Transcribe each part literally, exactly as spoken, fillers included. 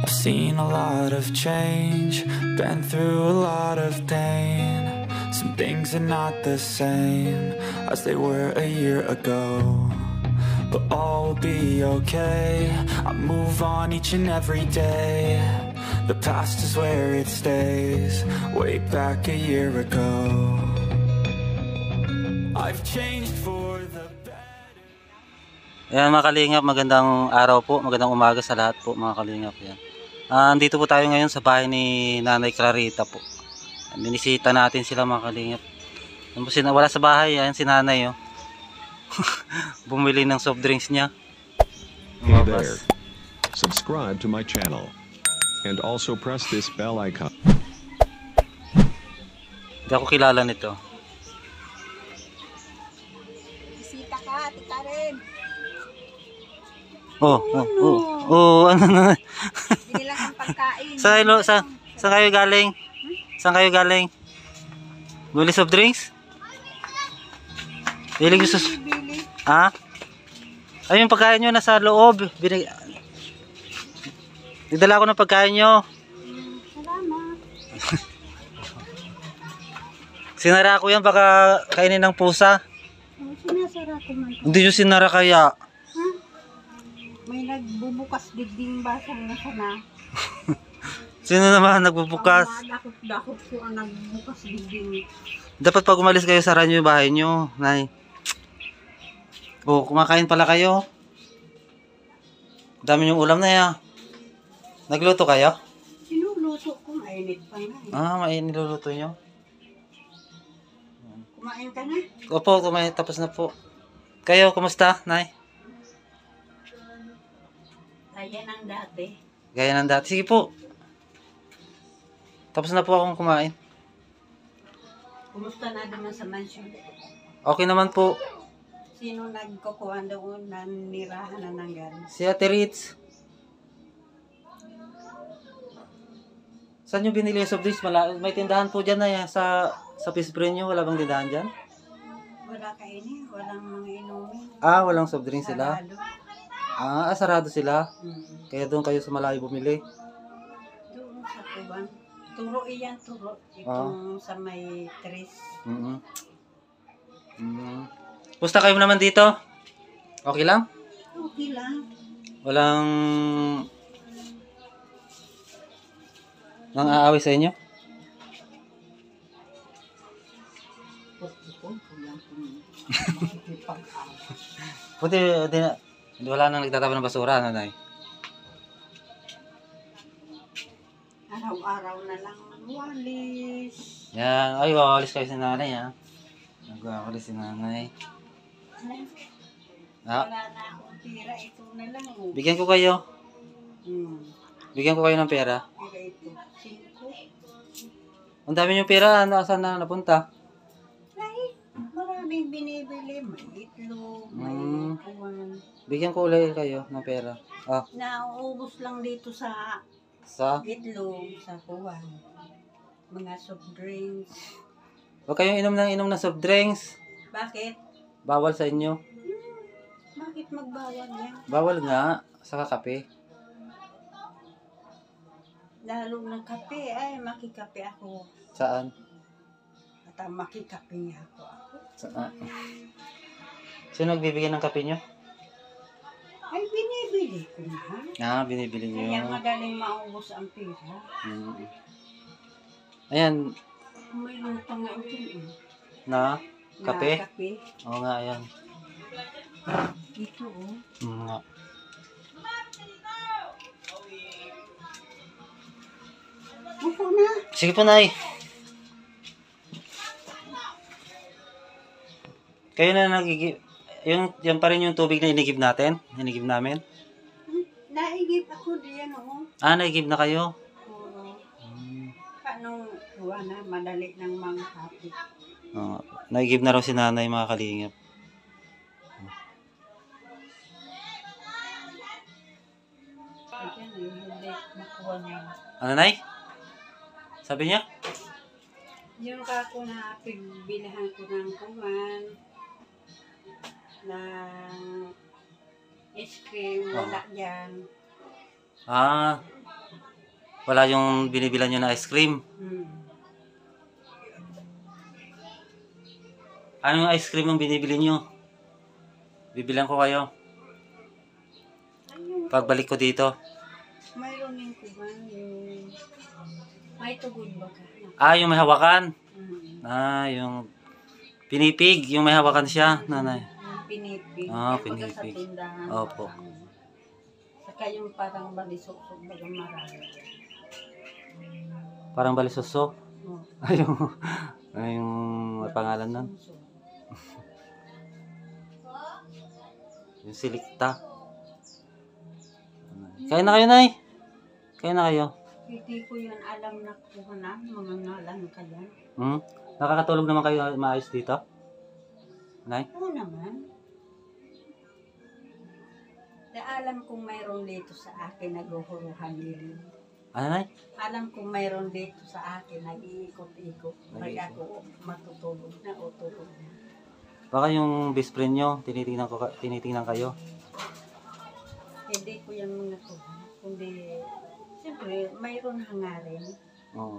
I've seen a lot of change, been through a lot of pain. Some things are not the same as they were a year ago, but all will be okay. I move on each and every day. The past is where it stays, way back a year ago. I've changed for the better. Ayan mga kalingap, magandang araw po, magandang umaga sa lahat po mga kalingap. Yan. Uh, andito po tayo ngayon sa bahay ni Nanay Clarita po. Binisita natin sila mga kalingap. Wala sa bahay, ayan si Nanay oh. Bumili ng soft drinks niya. Hey there. Subscribe to my channel. And also press this bell icon. Hindi ako kilala nito. Bisita ka, Ate Karen. Oh, oh, oh, oh, ano na. Binilang ang pagkain. Sa kayo, sa, saan kayo galing? Saan kayo galing? Bili soft drinks? Bili gusto. Ha? Ay, yung pagkain nyo nasa loob. Binig... Didala ko ng pagkain nyo. Salamat. Sinara ko yan, baka kainin ng pusa. Oh, sinasara ko man. Hindi nyo sinara kaya. Ha? May nagbubukas dingding basang na sana. Sino naman nagbubukas? Dakot-dakot ko ang nagbubukas dingding. Dapat pag umalis kayo, sara nyo yung bahay nyo, Nay. Oh, kumakain pala kayo. Dami yung ulam na ya. Nagluto kayo? Sinuluto ko, mainit pa nga eh. Ah, mainit niluluto nyo. Kumain ka na? Opo, kumain, tapos na po. Kayo, kumusta, Nay? Kaya ng dati. Gaya ng dati. Sige po. Tapos na po akong kumain. Kumusta na naman sa mansion? Okay naman po. Sino nagkukuha doon na nirahan na ng galing? Si Ate Ritz. Saan nyo binili yung soft drinks? May tindahan po dyan na yan. Sa, sa Peace Brain nyo, wala bang tindahan dyan? Wala kainin, walang mga inumin. Ah, walang soft drinks sila? Sarado. Ah, asarado sila? Hmm. Kaya doon kayo sa malayo bumili? Doon sa Tuban. Turo iyan, turo. Itong sa may tres. Mm-hmm. Mm-hmm. Pusta kayo naman dito? Okay lang? Okay lang. Walang... nang aaway sa inyo? Puti, di na, wala nang nagtatapon ng basura, Nanay. Araw-araw na lang walis. Yan, ay, wawalis kayo si Nanay, ha? Nagwawalis si Nanay. Ah, Wala na akong tira, ito na lang. Oh. bigyan ko kayo. Hmm. Bigyan ko kayo ng pera. Tira ito. Cinco. Ang dami yung pera, saan na napunta? Ay, maraming binibili. May itlog, may Hmm. kuwan. Bigyan ko ulit kayo ng pera. Ah, Nauubos lang dito sa sa? itlog, sa kuwan. Mga soft drinks. Huwag kayong inom ng inom ng soft drinks. Bakit? Bawal sa inyo. Bakit magbawal yan? Bawal nga, sa kape. Lalo ng kape, ay makikape ako. Saan? At ang makikape niya ako. Saan? Sino nagbibigay ng kape nyo? Ay, binibili ko na. Ah, binibili nyo. Kaya madaling maubos ang pera. Mm. Ayan, Mayroon pa nga ito eh. na kape. Na kape. Oo nga, ayan. Ito oh. Mm, nga. Upo na. Sige po, Nay. Kayo na nagigib. Yung, yung pa rin yung tubig na inigib natin. Inigib namin. Hmm, naigip ako diyan oh. Ah, naigib na kayo. Oo. Hmm. Paano, huwa na, madali ng mga kape. Oh, naigib na raw si Nanay, mga kalingap. Diyan eh, hindi makuha niya. Ano, Nay? Sabi niya? Yung kako na pigbilihan ko ng kuman, ng ice cream, wala dyan. Ah, Wala yung binibilan nyo na ice cream. Hmm. Ano yung ice cream yung binibili nyo? Bibilan ko kayo. Ayun, Pagbalik ko dito. mayroon yung kuban, yung may tugod ba ka? Ah, yung may hawakan. Hmm. Ah, yung pinipig. Yung may hawakan siya, nanay. Yung pinipig. Ah, Yung baga pinipig. Sa tindahan. Opo. Saka yung parang balisok-sok baga marami. Parang balisoso. Oh. Ay, yung, ay, yung may pangalan nun. Yung silikta. Kain na kayo, nay. Kain na kayo. Hindi ko yan alam na kuhanan, mga ngalan ka yan. Hmm? Nakakatulog naman kayo maayos dito? Nay? Oo naman. Na alam kong mayroon dito sa akin naghuhuruhan din. Ano, nay? Alam kong mayroon dito sa akin nag-iikot-ikot. Pag Nag-iikot. ako matutulog na o tulog na. Baka yung best friend nyo, tinitingnan, ko, ka- tinitingnan kayo. Hindi ko yan mga kuha. Kundi, siyempre, mayroon hangarin. Oo.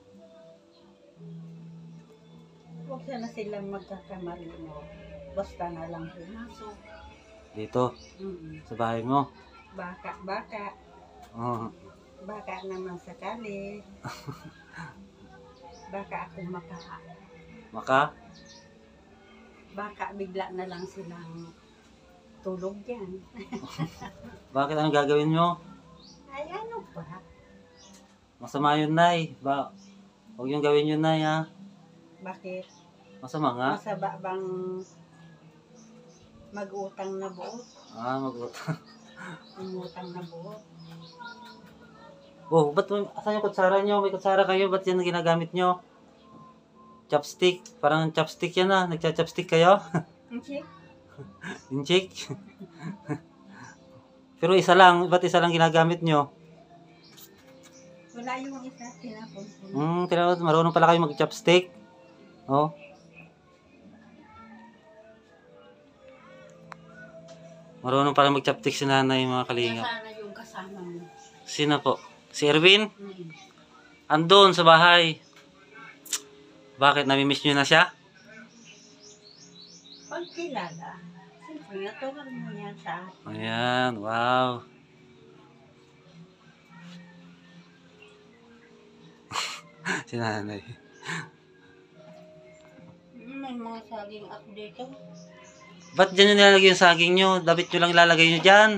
Huwag sana silang magkakamarino. Basta na lang pumasok. Dito, Mm-mm. sa bahay mo. Baka, baka. Oo. Baka naman sakali. Baka ako maka... Maka? Baka bigla na lang silang tulog yan. Bakit anong gagawin nyo? Ay, ano ba? Masama yun, nay. Ba, huwag yung gawin yun, nay, ha? Bakit? Masama nga. Masaba bang mag-utang na buot? Ah, mag Umutang na buot? Oh, ba't may- asan yung kutsara nyo? May kutsara kayo, ba't yan ang ginagamit nyo? Chopstick. Parang chopstick yan, ah. Nagcha-chopstick kayo? Hindi. Inchik? Pero isa lang, ba't isa lang ginagamit nyo? Wala yung isa, tinapon ko. Hmm, tinawag, marunong pala kayo mag-chopstick. Oh. Marunong pala mag-chopstick si nanay, mga kalingap. Sana yung kasama mo. Sino po? Si Erwin? Hmm. Andun sa bahay. Bakit? Namimiss nyo na siya? Pag kilala, siyempre, natural mo yan sa akin. Ayan, wow. Si nanay. Hmm, may mga saging ako dito. Ba't dyan yung nilalagay yung saging nyo? Dapat nyo lang ilalagay nyo dyan.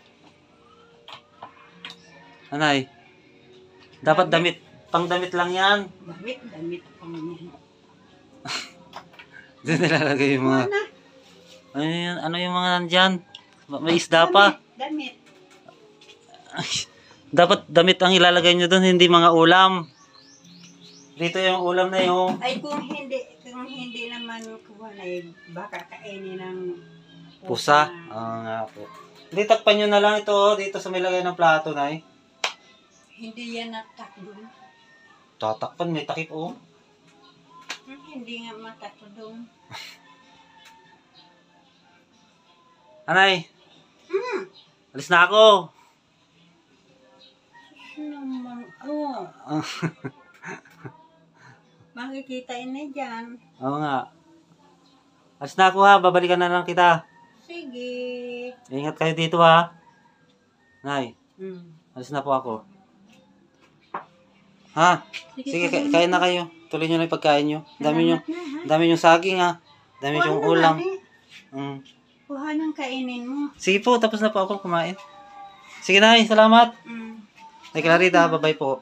Anay? Dapat damit. Pang damit lang yan. Damit, damit pang yan. Dyan nilalagay yung mga... Ano? Ano, yun, ano yung mga nandyan? May isda pa. Damit. Ay, dapat damit ang ilalagay nyo doon, hindi mga ulam. Dito yung ulam na yung... Ay, kung hindi, kung hindi naman kuha na eh, baka kainin ng Pusa. Oo nga po. Hindi, takpan nyo na lang ito, oh, dito sa may lagay ng plato, nay. Hindi yan natakdo. Tatakpan, may takip, oh. Hmm, hindi nga matakdo. Anay, Hmm. alis na ako. Naman, oh. Makikita na dyan. Oo nga. Alis na ako, ha. Babalikan na lang kita. Sige. Ingat kayo dito, ha. Nay, Hmm. alis na po ako. Ha? Sige, ka- kain na kayo. Tuloy nyo na yung pagkain nyo. Dami nyo, Salamat na, ha? dami yung saging, ha. Dami Kuha yung na, ulam. mami. Mm. Kuha nang kainin mo. Sige po, tapos na po ako kumain. Sige, Nay, salamat. Hmm. Nay Clarita, bye-bye po.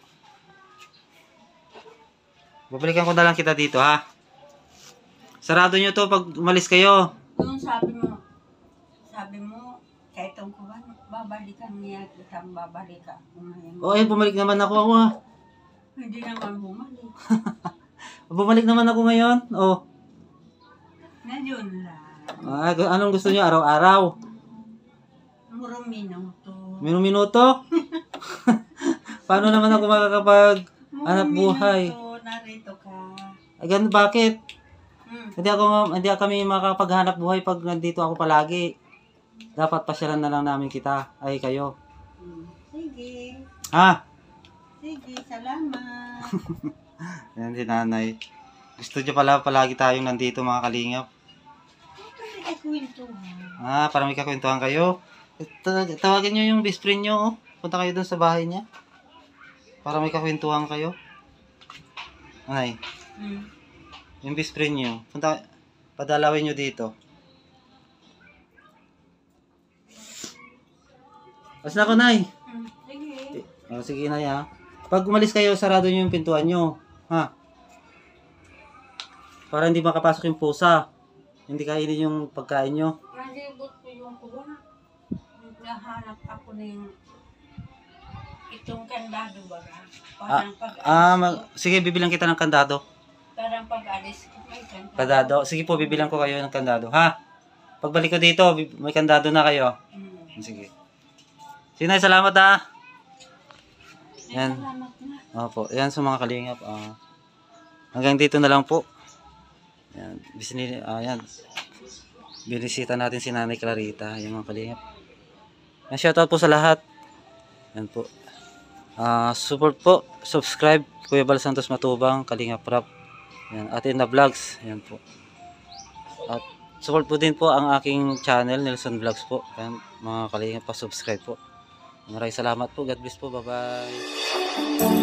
Babalikan ko na lang kita dito, ha. Sarado nyo to pag umalis kayo. Kung sabi mo, sabi mo, kahit ang kuha, babalikan niya kita, babalikan ako ngayon. O, eh, bumalik naman ako, ako, ha. Hindi naman bumalik. Bumalik naman ako ngayon. Oh. Ngayon lang. Ah, gu- anong gusto nyo? Araw-araw? Murong minuto. Minong minuto? Paano naman ako makakapag hanap Murong buhay? minuto, narito ka. Ay, ganun, bakit? Hmm. Hindi ako hindi kami makakapaghanap buhay pag nandito ako palagi. Dapat pasyalan na lang namin kita. Ay, kayo. Hmm. Sige. Ha? Sige, salamat. Ayan si nanay. Gusto niyo pala palagi tayong nandito mga kalingap. Kasi ay kwento mo. Ah, para may kakwentuhan kayo. Tawag- Tawagin niyo yung best friend niyo. Oh. Punta kayo dun sa bahay niya. Para may kakwentuhan kayo. Nanay, Hmm. yung best friend niyo. Punta, padalawin niyo dito. As na ko, Nay. Hmm. Sige. Oh, sige na ya. Pag umalis kayo, sarado niyo yung pintuan niyo. Ha? Para hindi makapasok yung pusa. Hindi kainin yung pagkain niyo. Nalibot ko yung kuha. Nahanap ako ng itong kandado ba? Parang pag Ah, mag- sige, bibilang kita ng kandado. parang pag-alis ko may kandado. Kandado. Sige po, bibilang ko kayo ng kandado. Ha? Pagbalik ko dito, bi- may kandado na kayo. Hmm. Sige. Sige na, salamat ha. Yan. Salamat na. Opo, yan sa mga kalingap. Ah, hanggang dito na lang po. Yan, bisini, ah, yan. Binisita natin si Nanay Clarita, yung mga kalingap. Yan, shoutout po sa lahat. Yan po. Ah, support po, subscribe, Kuya Bal Santos Matubang, Kalingap Rap. Yan, atin na vlogs. Yan po. At support po din po ang aking channel, Nelson Vlogs po. Yan, mga kalingap pa subscribe po. Maraming salamat po. God bless po. Bye-bye.